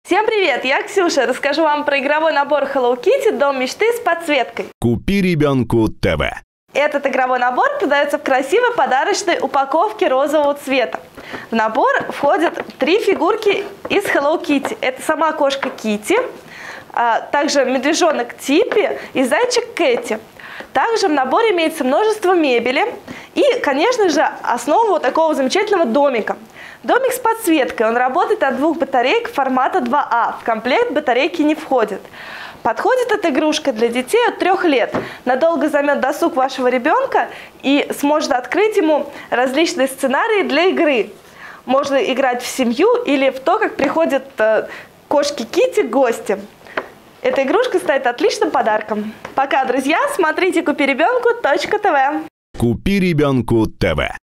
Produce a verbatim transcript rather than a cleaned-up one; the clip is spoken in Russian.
Всем привет, я Ксюша. Расскажу вам про игровой набор Hello Kitty «Дом мечты» с подсветкой. Купи ребенку ТВ. Этот игровой набор продается в красивой подарочной упаковке розового цвета. В набор входят три фигурки из Hello Kitty. Это сама кошка Китти, а также медвежонок Типпи и зайчик Кэти. Также в наборе имеется множество мебели и, конечно же, основа вот такого замечательного домика. Домик с подсветкой, он работает от двух батареек формата два А, в комплект батарейки не входит. Подходит эта игрушка для детей от трех лет, надолго займет досуг вашего ребенка и сможет открыть ему различные сценарии для игры. Можно играть в семью или в то, как приходят э, кошки Китти к гостям. Эта игрушка станет отличным подарком. Пока, друзья, смотрите купи ребенку точка тв. Купи ребенку ТВ.